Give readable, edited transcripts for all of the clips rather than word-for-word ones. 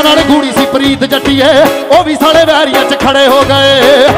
जिन्हां नाल गूड़ी सी प्रीत जट्टीए ओ भी साले वैरियां च खड़े हो गए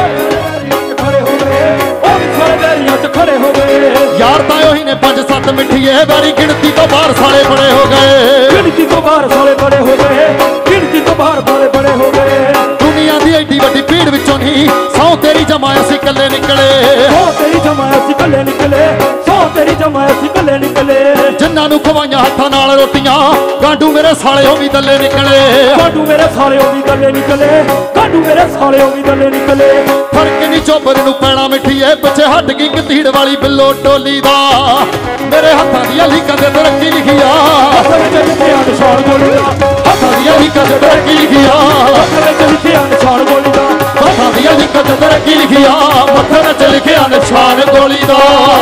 यार ताए ही ने 5-7 मिठिए वैरी गिनती तो बाहर साले बड़े हो गए गिनती तो बाहर साले बड़े हो गए गिनती तो बाहर साले बड़े हो गए दुनिया दी एडी वड्डी भीड़ विचों नहीं सौ तेरी जमाया सी कल्ले निकले सौ तेरी जमाया सी कल्ले निकले सौ तेरी जमाया सी कल्ले निकले जिन्हां नूं खवाइयां हत्थां नाल रोटियां गांडू मेरे साले ओ भी दल्ले निकले गांडू मेरे साले ओ भी दल्ले निकले गांडू मेरे साले ओ भी दल्ले निकले फर्क नहीं चोबर नूं पैणा मिठीए पिछे हट गई कतीड़ वाली बिल्लो टोली दा मेरे हत्थां दी लीकां ते तरक्की लिखिया निशान गोली दा हत्थां दी लीकां ते तरक्की लिखिया निशान गोली दा हत्थां दी लीकां ते तरक्की लिखिया मत्थे ते लिखिया निशान गोली दा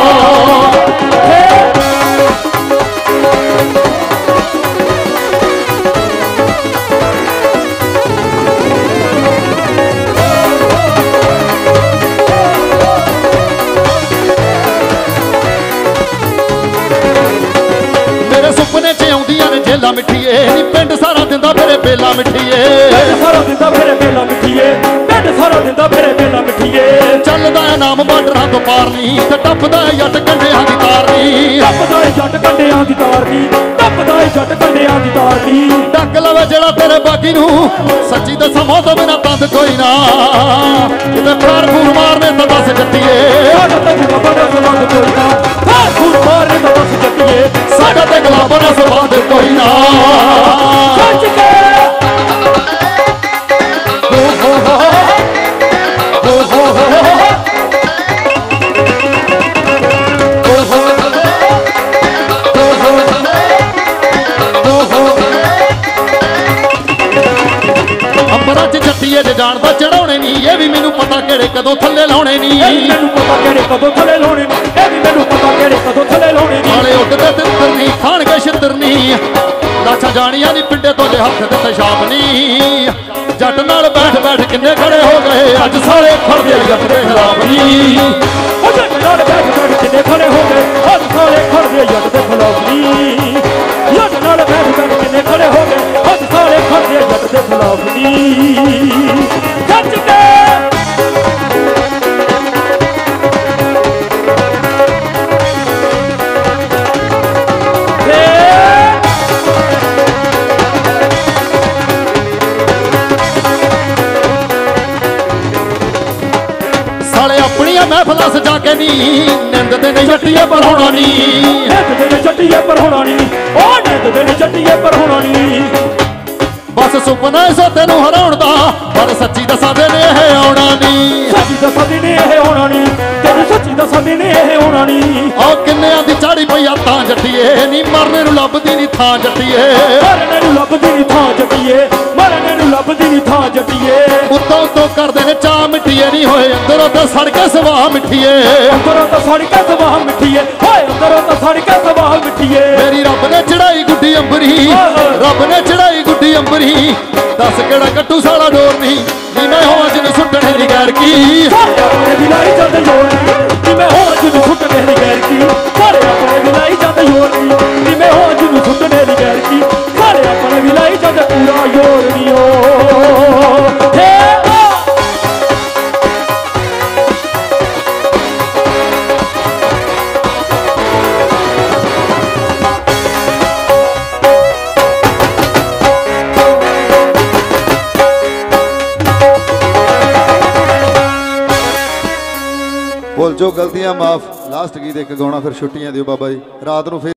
सुपने च आउंदियां ने जेला मिठीए नी पिंड सारा दिंदा फिरे बेला मिठीए सारा दिंदा फिरे बेला मिठीए पिंड सारा दिंदा फिरे बेला मिठीए चलदा है नाम बार्डरां तो पार नी ते टपदा है जट कंढियां दी तार नी टपदा है जट कंढियां दी तार नी टपदा है जट कंढियां दी तार नी डक लवे जेड़ा तेरे बाकी नू सच्ची दसां मौत बिना तंद कोई ना किते पैर फूर मारने तो दस जट्टीए साडा ते गुलाबां दा संबंध कोई ना पैर फूर मारने तो दस जट्टीए साडा ते गुलाबां दा संबंध कोई ना सच के अंबरां च जट्टीए दे जान दा चढ़ाउणे नी ये भी मैनू पता केड़े कदों थल्ले लाउणे नी मैनू पता केड़े कदों थल्ले लाउणे नी ए भी मैनू पता केड़े कदों थल्ले लाउणे नी नाले उड्डदे तितर नी खाण गए छितर नी लाछा जानियां नी पिंडे तो हथ ते पेशाब नी जट नाल बैठ बैठ किन्ने खड़े हो गए अज सारे खड़दे जट दे खिलाफ नी जट नाल बैठ बैठ किन्ने खड़े हो गए अज सारे खड़दे जट दे खिलाफ नी जट नाल बैठ बैठ किन्ने खड़े हो गए अज सारे खड़दे जट दे खिलाफ नी सच के महफिल सजा के नी निंद दिन जट्टीए पर होना नी निंद दिन जट्टीए पर होना नी ओ निंद दिन जट्टीए पर होना नी बस सुपना सो तेनू हराउण दा पर सच्ची दसा दे ने है आउणा नी सच्ची दसा दे ने है आउणा नी तेरी सच्ची दसा दे ने है आउणा नी ओ किन्नियां दी चाड़ी पई आ तां जट्टीए नी मरने नू लभदी नी थां जट्टीए मरने नू लभदी नी थां जट्टीए मरने नू लभदी नी थां जट्टीए उत्तों उत्तों करदे ने चा मिठीए नी होए अंदरों तो सड़ के सवाह मिठीए अंदरों तो सड़ के सवाह मिठीए होए अंदरों तो सड़ के सवाह मिठीए मेरी रब ने चढ़ाई गुड्डी अंबरी रब ने चढ़ाई गुड्डी अंबरी दस केड़ा कट्टू साला डोर नहीं नी मैं हो जिन सुटने दी गैर की अपने दिलाई जाते जोर नी मैं हो जिन सुटने दी गैर की सारे अपने दिलाई जाते जोर नी मैं हो जिन सुटने दी गैर की सारे अपने दिलाई जाते पूरा जोर नी हो हे बोल जो गलतियां माफ लास्ट गीत एक गाना फिर छुट्टियां दियो बाबा जी रात को फिर